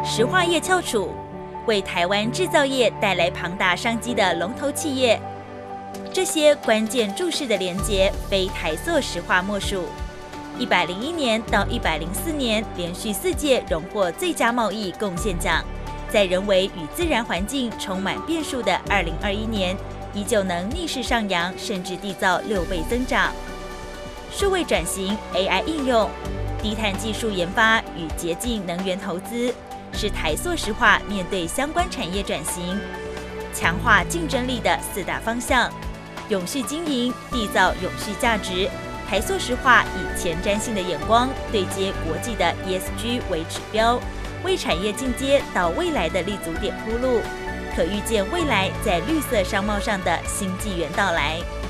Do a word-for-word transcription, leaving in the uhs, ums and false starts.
石化业翘楚，为台湾制造业带来庞大商机的龙头企业。这些关键注释的连结，非台塑石化莫属。一百零一年到一百零四年，连续四届荣获最佳贸易贡献奖。在人为与自然环境充满变数的二零二一年，依旧能逆势上扬，甚至缔造六倍增长。数位转型、A I 应用、低碳技术研发与洁净能源投资，是台塑石化面对相关产业转型、强化竞争力的四大方向。永续经营，缔造永续价值。台塑石化以前瞻性的眼光对接国际的 E S G 为指标，为产业进阶到未来的立足点铺路，可预见未来在绿色商贸上的新纪元到来。